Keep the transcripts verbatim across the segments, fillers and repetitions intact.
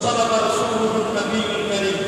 وصدق رسوله النبي الكريم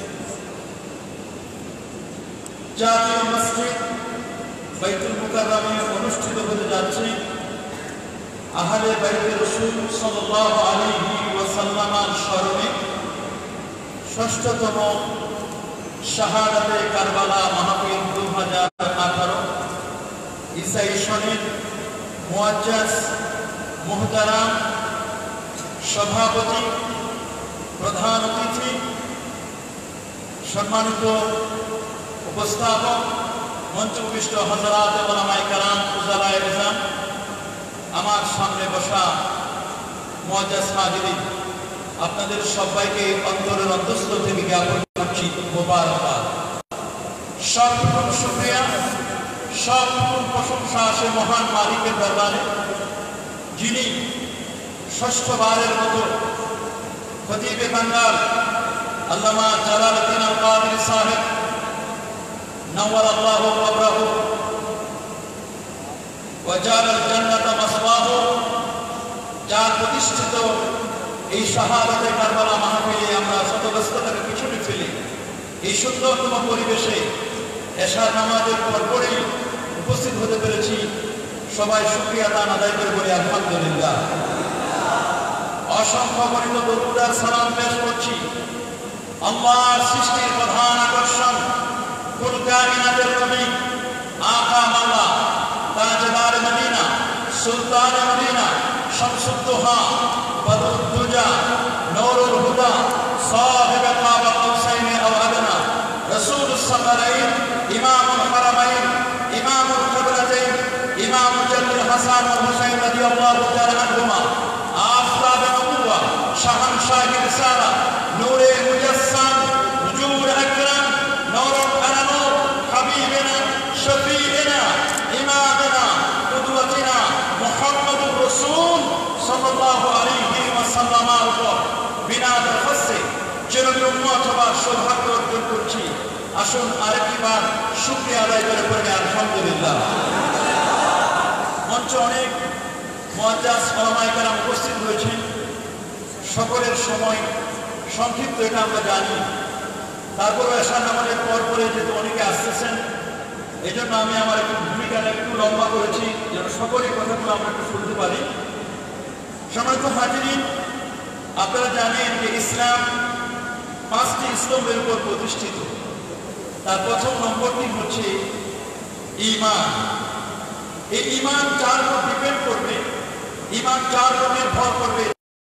জাতীয় মসজিদ বাইতুল মুকাররমে অনুষ্ঠিত হতে যাচ্ছে আহলে বাইতে রাসূল সাল্লাল্লাহু আলাইহি ওয়াসাল্লামের স্মরণে ষষ্ঠতম শাহাদাতে কারবালা মাহফিল দুই হাজার আঠারো ঈসাই সনের মুআজ্জাজ মুহতারাম সভাপতি প্রধান অতিথি সম্মানিত উপস্থাপক মঞ্চভূষ্ট হযরত উলামায়ে কেরাম উজালায়ে নিজাম আমার সামনে বসা মুআজ্জাজ হাজিরিন আপনাদের সবাইকে অন্তরের অন্তঃস্থল থেকে জ্ঞাপন করছি মোবারকবাদ। সর্বপ্রথম শুকরিয়া সর্বপ্রথম প্রশংসা আসে মহান মালিকের দরবারে যিনি ষষ্ঠবারের মতো খতিবে বাঙ্গাল আল্লামা জালালউদ্দিন আল কাদেরী সাহেব নওয়ারাল্লাহু কবরাহু ওয়া জাআলাল জান্নাতা মাসওয়াহু যার প্রতিষ্ঠিত এই শাহাদাতে কারবালা মাহফিলে আমরা শতব্যস্ততাকে পিছনে ফেলে এই সুন্দরতম পরিবেশে এশার নামাজের পর পরেই উপস্থিত হতে পেরেছি। সবাই শুকরিয়া দান আদায় করে বলি আলহামদুলিল্লাহ। অসংখ্য গণিত দরুদ আর সালাম পেশ করছি আল্লাহর সৃষ্টির প্রধান আকর্ষণ কুল কায়নাতের নবী আকা মাওলা তাজদার মদিনা সুলতান মদিনা শামসুদ দুহা বদরুদ দুজা নূরুল হুদা সাহিব কাবা কৌসাইন আও আদনা রাসূলুস সাকারাইন ইমামুল হারামাইন ইমামুল কিবলাতাইন ইমাম মুজাদ্দিদ হাসান ওয়া হুসাইন রাদিয়াল্লাহু তাআলা আনহুমা আফতাব নবুওয়া শাহনশাহ রিসালা নূরে মুজাসসাম হুজুর আকরাম নূরুল আলা নূর হাবিবিনা শফিইনা ইমামনা কুদওয়াতিনা মুহাম্মদুর রাসূল সাল্লাল্লাহু আলাইহি ওয়াসাল্লামের উপর বিনা দরখাস্তে জনগণ উম্মত হবার সৌভাগ্য অর্জন করছি। আসুন আরেকবার শুকরিয়া আদায় করে পড়ি আলহামদুলিল্লাহ। মঞ্চে অনেক মুআজ্জাজ উলামায়ে কেরাম উপস্থিত হয়েছেন, সকলের সময় সংক্ষিপ্ত এটা আমরা জানি, তারপরে এশার নামাজের পর পরে যেহেতু অনেকে আসতেছেন এই জন্য আমি আমার একটু ভূমিকাটা একটু লম্বা করেছি যেন সকলের কথাগুলো আমরা একটু শুনতে পারি। সম্মানিত হাজিরিন, আপনারা জানেন যে ইসলাম পাঁচটি স্তম্ভের উপর প্রতিষ্ঠিত। তার প্রথম নম্বরটি হচ্ছে ঈমান। এই ঈমান যার উপর ডিপেন্ড করবে, ঈমান যার উপর নির্ভর করবে,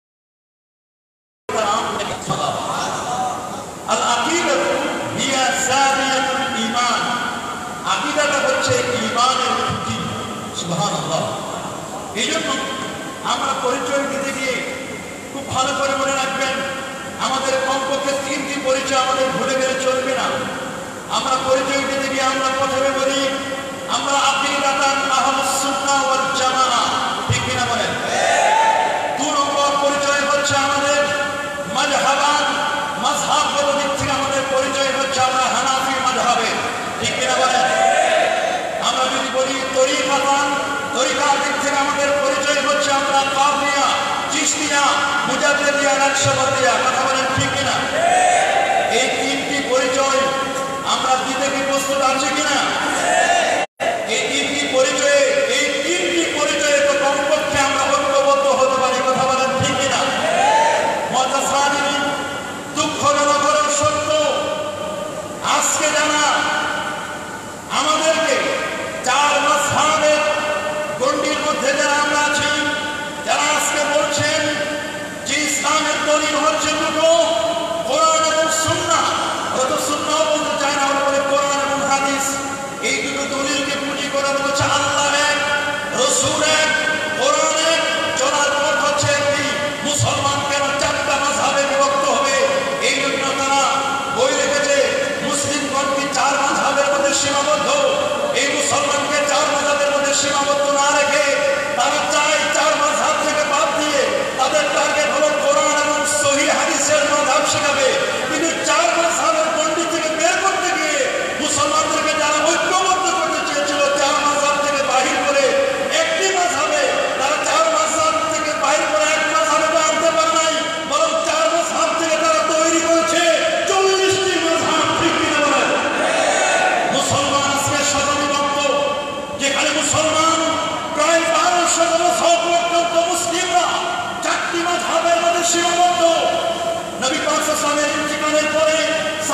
আল আকিদাতু হিয়া সারিয়াতুল ঈমান। আকিদাটা হচ্ছে ঈমানের ভিত্তি। সুবহানাল্লাহ। এইজন্য আমরা পরিচয় দিতে গিয়ে খুব ভালো করে মনে রাখবেন, আমাদের কমপক্ষে তিনটি পরিচয় আমাদের ভুলে গেলে চলবে না। আমরা পরিচয় দিতে গিয়ে আমরা প্রথমে বলি আমরা আকিদাতান আহলুস সুন্নাহ ওয়াল জামাআহ, ঠিক কিনা বলেন? দুই নম্বর পরিচয় হচ্ছে আমাদের মাযহাবান, মাযহাবগত দিক থেকে আমাদের পরিচয় হচ্ছে আমরা হানাফি মাযহাবের, ঠিক কিনা বলেন? আমরা যদি বলি তরিকাতান, তরিকার দিক থেকে আমাদের পরিচয় হচ্ছে আমরা কাদিয়া, চিশতিয়া, মুজাদ্দিদিয়া, নকশবন্দিয়া, কথা বলেন ঠিক কিনা? এই তিনটি পরিচয় আমরা দিতে কি প্রস্তুত আছি কিনা? এই তিনটি পরিচয়ে এই তিনটি পরিচয়ে তো কমপক্ষে আমরা ঐক্যবদ্ধ হতে পারি, কথা বলেন ঠিক কিনা? মুআজ্জাজ হাজিরিন, দুঃখজনক হলেও সত্য, আজকে জানা আমাদেরকে চার মাযহাবের গণ্ডির মধ্যে যারা আমরা আছি, যারা আজকে বলছেন যে ইসলামের দলিল হচ্ছে দুটো, কোরআন এবং সুন্নাহ। হয়তো সুন্নাহ বলতে চায় না, আমরা বলি কোরআন এবং হাদিস। এই দুটো দলিল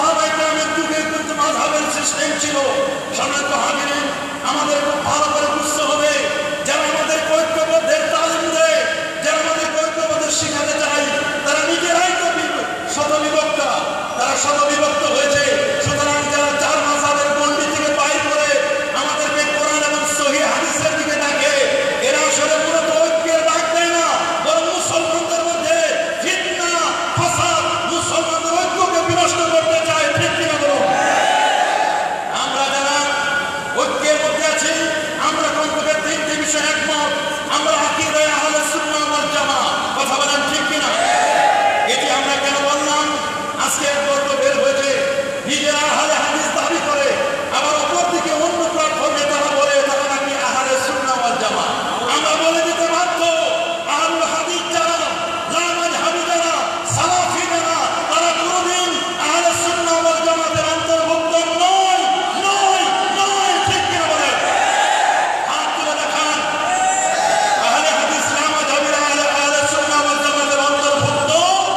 সাহাবায়ে কেরামের যুগে কিন্তু মাযহাবের সিস্টেম ছিল। সম্মানিত হাজিরিন, আমাদের খুব ভালো করে বুঝতে হবে, যারা আমাদের ঐক্যবদ্ধের তালিম দেয়, যারা আমাদের ঐক্যবদ্ধ শিখাতে চায়, তারা নিজেরাই তো শতবিভক্ত, তারা শতবিভক্ত হয়েছে। সুতরাং যারা চার মাযহাবের গণ্ডি থেকে বাইর করে আমাদেরকে কোরআন এবং সহিহ হাদিসের দিকে ডাকে, এরা আসলে মূলত ঐক্যের ডাক দেয় না, বরং মুসলমানদের মধ্যে ফিতনা, ফাসাদ, মুসলমানদের ঐক্যকে বিনষ্ট করতে চায়। ঠিক কিনা বলুন? আমরা যারা ঐক্যের মধ্যে আছি, আমরা কমপক্ষে তিনটি বিষয়ে একমত। আমরা আকীদায়ে আহলে সুন্নাহ ওয়াল জামাত। কথা বলেন ঠিক কিনা? এটি আমরা কেন বললাম? আজকে এক বর্গ বের হয়েছে, নিজেরা আহলে হাদিস দাবি করে, আবার অপরদিকে অন্য প্ল্যাটফর্মে তারা বলে তারা নাকি আহলে সুন্নাহ ওয়াল জামাত। আমরা বলে দিতে বাধ্য, আহলুল হাদিস যারা, লামাযহাবী যারা, সালাফি যারা, তারা কোনদিন আহলে সুন্নাহ ওয়াল জামাতের অন্তর্ভুক্ত নয়, নয়, নয়। ঠিক কিনা বলেন? হাত তুলে দেখান, আহলে হাদিস লামাযহাবীরা আহলে আহলে সুন্নাহ ওয়াল জামাতের অন্তর্ভুক্ত।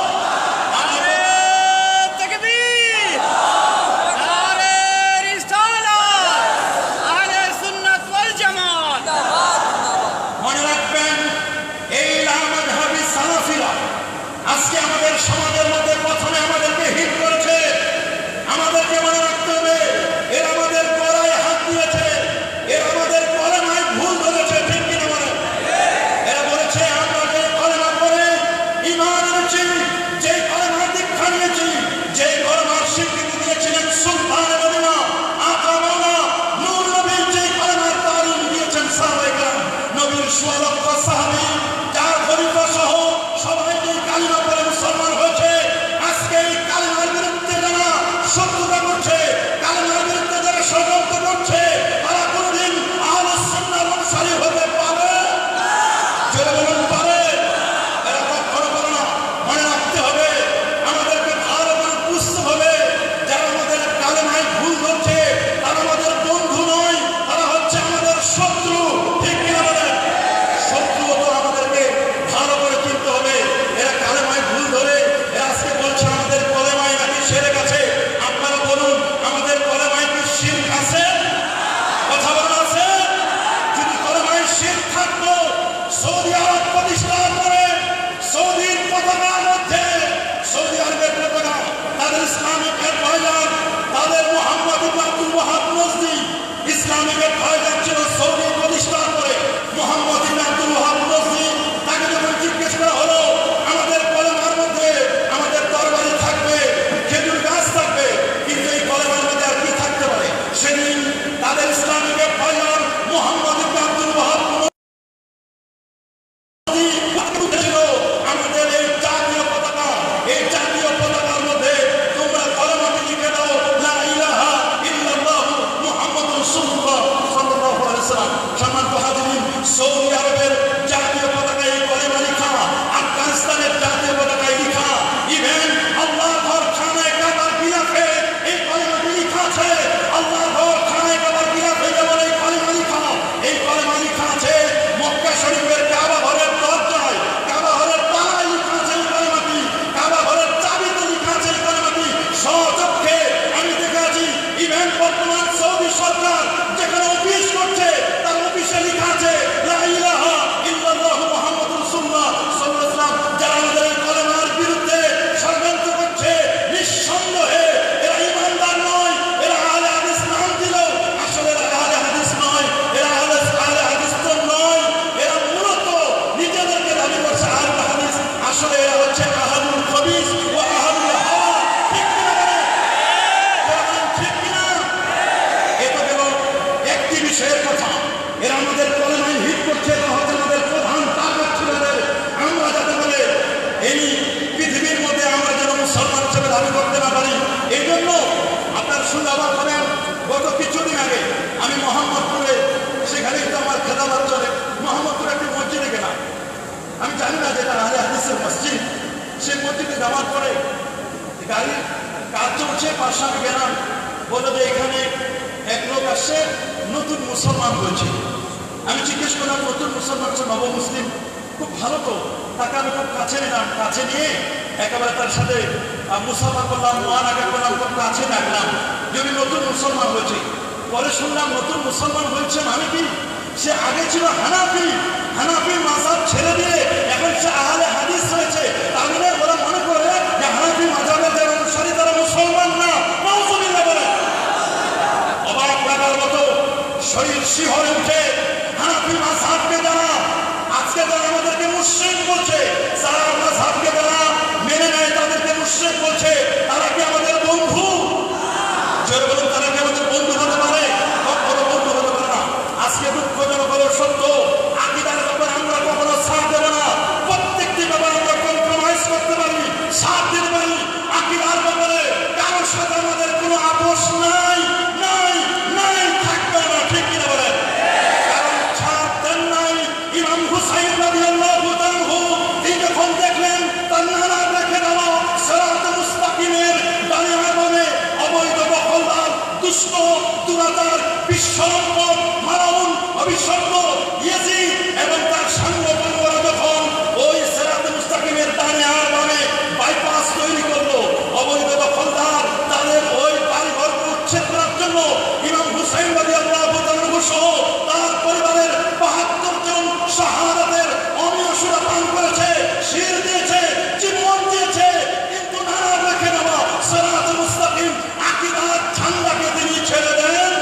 মনে রাখবেন, এই লামাযহাবী সালাফিরা আজকে আমাদের সমাজের মধ্যে প্রথমে আমাদেরকে হিট করেছে। আমাদেরকে মনে রাখতে হবে, এরা আমাদের গলায় হাত দিয়েছে, এরা আমাদের কলেমায় ভুল ধরেছে। ঠিক কিনা বলেন? এরা বলেছে আমরা যে কলেমা পড়ে ঈমান এনেছি, যে কলেমার দীক্ষা নিয়েছি, যে কলেমার স্বীকৃতি দিয়েছিলেন সুলতানে মদিনা আকা মাওলা নূর নবী, যে কলেমার তালিম দিয়েছেন সাহাবায়ে কেরাম, নবীর সোয়া লক্ষ সাহাবী, চার খলিফা সহ সবাই যে কালিমা পড়ে মুসলমান হয়েছে, আজকে এই কালিমার বিরুদ্ধে যারা শত্রুতা করছে, কালিমার বিরুদ্ধে যারা ষড়যন্ত্র করছে, তারা কোনদিন আহলে সুন্নাহর অনুসারী হতে পারে? জোরে বলুন, পারে? এরা কখনো পারে না। মনে রাখতে হবে, আমাদেরকে ভালো করে বুঝতে হবে, যারা আমাদের কালেমায় ভুল ধরছে তারা আমাদের বন্ধু নয়, তারা হচ্ছে আমাদের শত্রু। ঠিক কিনা বলেন? শত্রু তো আমাদেরকে ভালো করে চিনতে হবে। এরা কালেমায় ভুল ধরে এরা আজকে বলছে আমাদের কলেমায় নাকি শিরক আছে। আপনারা বলুন, আমাদের কলেমায় কি শিরক আছে? কথা বলা আছে? যদি কলেমায় শিরক থাকতো, সৌদি আরব প্রতিষ্ঠা করে সৌদির পতাকার মধ্যে, সৌদি আরবের পতাকা, তাদের ইসলামিক অ্যাডভাইজার, তাদের Muhammad ibn Abdul Wahhab Najdi Islamic adviser ছিল সৌদি প্রতিষ্ঠা করে Muhammad ibn Abdul Wahhab Najdi. তাকে যখন জিজ্ঞেস করা হলো আমাদের কলেমার মধ্যে আমাদের তরবারি থাকবে, খেজুর গাছ থাকবে, কিন্তু এই কলেমার মধ্যে আর কি থাকতে পারে, সেদিন তাদের Islamic adviser Muhammad ibn Abdul Wahhab আমাদের এই জাতীয় পতাকা, এই জাতীয় পতাকার মধ্যে তোমরা কলেমাটি লিখে দাও, লা ইলাহা ইল্লাল্লাহ মুহাম্মাদুর রাসূলুল্লাহ সাল্লাল্লাহু আলাইহি ওয়াসাল্লাম। সম্মানিত হাজিরিন, সৌদি আরবের জাতীয় পতাকায় এই কলেমা লেখা, আফগানিস্তানের জাতীয় পতাকায় লেখা, ইভেন আল্লাহর ঘর খানায়ে কাবার গিলাফে এই কলেমাটি লেখা আছে। আল্লাহর ঘর খানায়ে কাবার গিলাফে যেমন এই কলেমা লেখা, এই কলেমা লেখা আছে মক্কা শরীফের কাবা ঘরের দরজায়, কাবা ঘরের তালায় লেখা আছে এই কলেমাটি, কাবা ঘরের চাবিতে লেখা আছে এই কলেমাটি। স্বচক্ষে আমি দেখে আছি, ইভেন বর্তমান সৌদি সরকার যেখানে অফিস করছে তার অফিসে লেখা আছে লা ইলাহা ইল্লাল্লাহ মুহাম্মাদুর রাসূলুল্লাহ সাল্লাল্লাহু আলাইহি ওয়াসাল্লাম। যারা আমাদের এই কলেমার বিরুদ্ধে ষড়যন্ত্র করছে, নিঃসন্দেহে এরা ইমানদার নয়, এরা আহলে হাদিস নাম দিল, আসলে এরা আহলে হাদিস নয়, এরা আহলে আহলে হাদিস তো নয়, এরা মূলত নিজেদেরকে দাবি করছে আহলে হাদিস, আসলে এরা হচ্ছে আহলুল খবিস ওয়া আহলুল হাওয়া। ঠিক কিনা বলেন? বলেন ঠিক কিনা? এটা গেল একটি বিষয়ের কথা। এরা আমাদের কলেমায় হিট করছে, এটা হচ্ছে আমাদের প্রধান টার্গেট ছিল এদের। আমরা যাতে বলে এই পৃথিবীর মধ্যে আমরা যেন মুসলমান হিসেবে দাবি করতে না পারি, এই জন্য আপনার শুনে আবার করেন, গত কিছুদিন আগে আমি মোহাম্মদপুরে, সেখানেই তো আমার খেতাবাদ চলে, মোহাম্মদপুরে একটি মসজিদে গেলাম। আমি জানি না যেটা আহলে হাদিসের মসজিদ, সেই মসজিদে যাওয়ার পরে গাড়ির কাজ চলছে, পাশে আমি গেলাম, বললো যে এখানে এক লোক আসছে, নতুন মুসলমান হয়েছে। আমি জিজ্ঞেস করলাম, নতুন মুসলমান হচ্ছে, নব মুসলিম, খুব ভালো তো। তাকে আমি খুব কাছে নিলাম, কাছে নিয়ে একেবারে তার সাথে মুসাফা করলাম, মোয়ানাকা করলাম, খুব কাছে ডাকলাম, যদি নতুন মুসলমান হয়েছে। পরে শুনলাম নতুন মুসলমান হয়েছে মানে কি, সে আগে ছিল হানাফি, হানাফি মাযহাব ছেড়ে দিয়ে এখন সে আহলে হাদিস হয়েছে। তার মানে ওরা মনে করে যে হানাফি মাযহাবের যারা অনুসারী তারা মুসলমান না। নাউযুবিল্লাহ বলে অবাক লাগার মতো শরীর শিহরে উঠে হানাফি মাযহাবকে যারা আজকে যারা আমাদেরকে মুশরিক বলছে, যারা মাযহাবকে যারা মেনে নেয় তাদেরকে মুশরিক বলছে, তারা কি আমাদের বন্ধু? জোরে বলুন, তারা কি আমাদের বন্ধু হতে পারে? কখনো বন্ধু হতে পারে না। আজকে দুঃখজনক হলো সত্য, আকীদার ব্যাপারে আমরা কখনো ছাড় দেব না। প্রত্যেকটি ব্যাপারে আমরা কম্প্রোমাইজ করতে পারি, ছাড় দিতে পারি। আকীদার ব্যাপারে কারোর সাথে আমাদের কোনো আপোষ নাই, নাই, নাই, থাকবে না। ঠিক কিনা বলেন? কারণ ছাড় দেন নাই ইমাম হুসাইন রাদিয়াল্লাহু তাআলা, তিনি যখন দেখলেন তার নানা রেখে দেওয়া সিরাতে মুস্তাকিমের ডানে বামে অবৈধ দখলদার, দুষ্ট, দুরাচার, বিশ্বম্ভর, মারাউন, অবিশ্বম্ভ ইয়াজিদ এবং তার সাঙ্গপাঙ্গরা যখন ওই সিরাতে মুস্তাকিমের ডানে আর বামে বাইপাস তৈরি করলো, অবৈধ দখলদার তাদের ওই বাড়িঘর উচ্ছেদ করার জন্য ইমাম হুসাইন রাদিয়াল্লাহু তাআলা সহ তার পরিবারের বাহাত্তর জন শাহাদাতের অমীয় সুরা পান করেছে, শির দিয়েছে, জীবন দিয়েছে, কিন্তু নানা রেখে নেওয়া সিরাতে মুস্তাকিম আকীদার ঝান্ডাকে তিনি ছেড়ে দেন,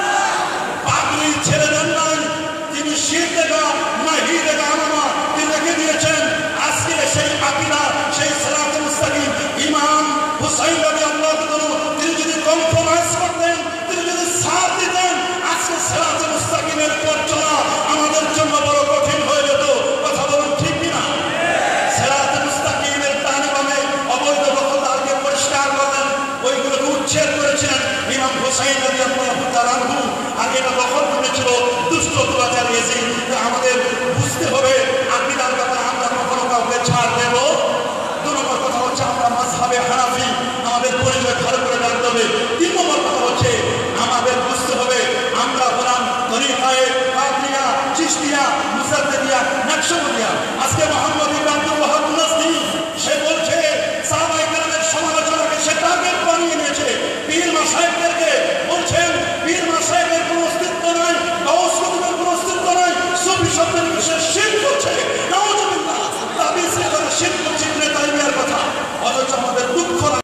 পাগড়ি ছেড়ে দেন নাই। তিনি শির দেখা নাহি দেখা আনামা তিনি রেখে দিয়েছেন। আজকে সেই আকীদা, সেই সিরাতে মুস্তাকিম ইমাম হুসাইন রাদিয়াল্লাহু তাআলা তিনি যদি কম্প্রোমাইজ করতেন, তিনি যদি সাথ দিতেন, আজকে সিরাতে মুস্তাকিমের পথ চলা আমাদের জন্য বড় কঠিন হয়ে যেত। কথা বলুন ঠিক কিনা? সিরাতে মুস্তাকিমের ডানে বামে অবৈধ দখলদারকে পরিষ্কার করলেন, ওইগুলোকে উচ্ছেদ করেছিলেন ইমাম হুসাইন রাদিয়াল্লাহু তাআলা আনহু। আর এটা দখল করেছিল দুষ্ট দুরাচার ইয়াজিদ। আমাদের বুঝতে হবে আকীদার ব্যাপারে আমরা কখনো কাউকে ছাড় দেব। দু নম্বর কথা হচ্ছে আমরা মাযহাবে হানাফি, আমাদের পরিচয় ভালো করে রাখতে হবে। তিন নম্বর কথা হচ্ছে আমাদের বুঝতে হবে আমরা হলাম তরিকায়ে কাদরিয়া, চিশতিয়া, মুজাদ্দিদিয়া, নকশবন্দিয়া। আজকে মোহাম্মদ ইবনে আব্দুল ওয়াহাব নাজদি সে বলছে সাহাবায়ে কেরামের সমালোচনাকে সে টার্গেট বানিয়ে নিয়েছে। পীর মাশায়েখদেরকে বলছেন পীর মাশায়েখের কোনো অস্তিত্ব নাই, গাউস কুতুবের কোনো অস্তিত্ব নাই, সুফি শব্দের বিষয়ে শিরক করছে। নাউযুবিল্লাহ, তাবিজ করে শিরক করছে ইবনে তাইমিয়ার কথা। অথচ আমাদের দুঃখ লাগে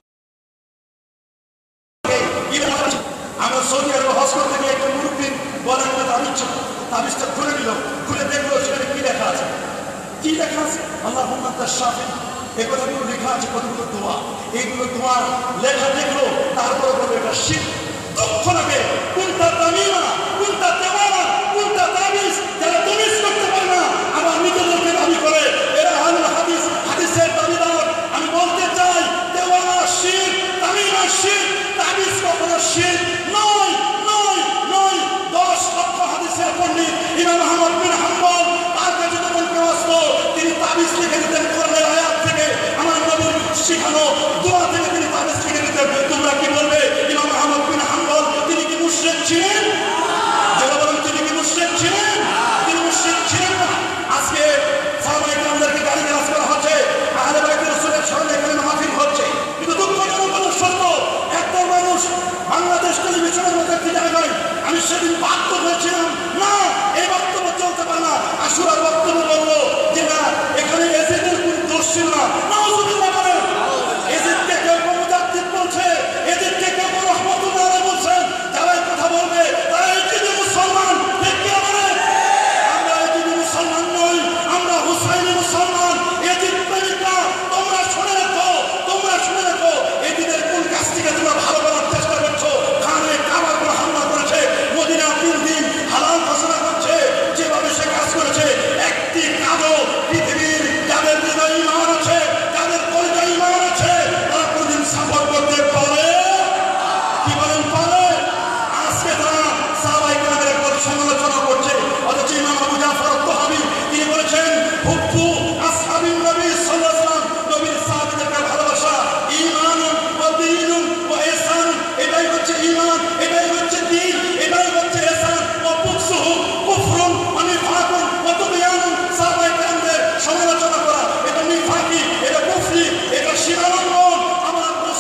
আমরা সৌদি আরব হজ করতে গিয়ে একটা মুরব্বী বলেন একটা তাবিজ ছিল, তাবিজটা খুলে নিল, খুলে দেখলো সেখানে কি লেখা আছে। কি লেখা আছে? আল্লাহুম্মা আনতা শাফি, এই কথাগুলো লেখা আছে, কতগুলো দোয়া, এইগুলো দোয়ার লেখা দেখলো, তারপরে বলবে এটা শিরক। দুঃখ লাগে, কোনটা তামিমা, কোনটা দেওয়ানা, কোনটা তাবিজ, যারা তাবিজ করতে পারে না আবার নিজেদেরকে দাবি করে এরা আহলুল হাদিস, হাদিসের দাবিদার। আমি বলতে চাই দেওয়ানা শিরক, তামিমা শিরক, তাবিজ কখনো শিরক নয়, নয়, নয়। দশ লক্ষ হাদিসের পণ্ডিত ইমাম আহমদ বিন হাম্বল, তার কাছে যখন কেউ আসতো তিনি তাবিজ লিখে দিতেন কোরআনের আয়াত থেকে, আমার নবীর শিখানো দোয়া থেকে তিনি তাবিজ লিখে দিতেন। তোমরা কি বলবে ইমাম আহমদ বিন হাম্বল তিনি কি মুশরিক ছিলেন? যারা বলেন তিনি কি মুশরিক ছিলেন? তিনি মুশরিক ছিলেন না। আজকে সাহাবায়ে কেরামদেরকে গালিগালাজ করা হচ্ছে, আহলে বাইত রাসূলের স্মরণে এখানে মাহফিল হচ্ছে, কিন্তু দুঃখজনক হলো সত্য একটা মানুষ বাংলাদেশ টেলিভিশনের মধ্যে একটি জায়গায় আমি সেদিন বাধ্য হয়েছিলাম না এই বক্তব্য চলতে পারে না। আশুরার বক্তব্য বললো যে না এখানে এজিদের কোন দোষ ছিল না। নাউযুবিল্লাহ বলেন, এজিদকে কেউ মুজাদ্দিদ বলছে, এজিদকে কেউ রাহমাতুল্লাহ আলাইহি বলছেন। যারা এই কথা বলবে তারা এজিদি মুসলমান। ঠিক কি বলে? আমরা এজিদি মুসলমান নই, আমরা হুসাইনি মুসলমান। এজিদ প্রেমিকরা তোমরা শুনে রাখো, তোমরা শুনে রাখো এজিদের কোন কাছ থেকে তোমরা ভালো করার চেষ্টা করছো। খানে কাবার করে হামলা করেছে, মদিনা তিন দিন হালাল ঘোষণা করছে, যেভাবে সে কাজ করেছে একটি কাজও পৃথিবীর যাদের হৃদয় ঈমান আছে, যাদের পরিচয় ঈমান আছে, তারা কোনদিন সাফর করতে পারে? কি বলেন পারে? আজকে তারা সাহাবায়ে কেরামের একবার সমালোচনা করছে, অথচ ইমাম আবু জাফর তাহাবী তিনি বলেছেন হুব্বু আসহাবিন নবী সাল্লাল্লাহু আলাইহি ওয়াসাল্লাম, নবীর সাহাবীদেরকে ভালোবাসা ঈমান ওয়া দীন ওয়া ইহসান, এটাই হচ্ছে ঈমান, এটাই হচ্ছে দ্বীন, এটাই হচ্ছে ইহসান। ওয়া বুগযুহু কুফরুন ওয়া নিফাকুন ওয়া তুগয়ানুন, সাহাবায়ে কেরামদের সমালোচনা করা এটা নিফাকি, এটা কুফরি, এটা শিরক। আমার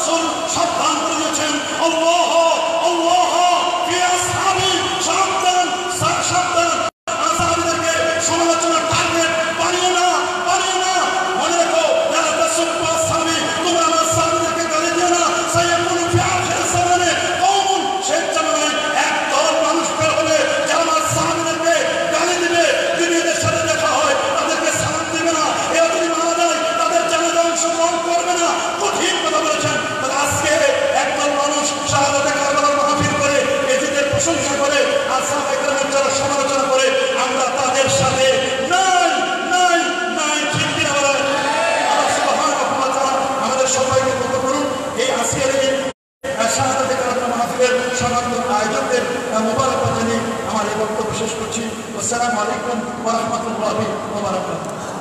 আসসালামু আলাইকুম ওয়া রাহমাতুল্লাহি ওয়া বারাকাতুহু।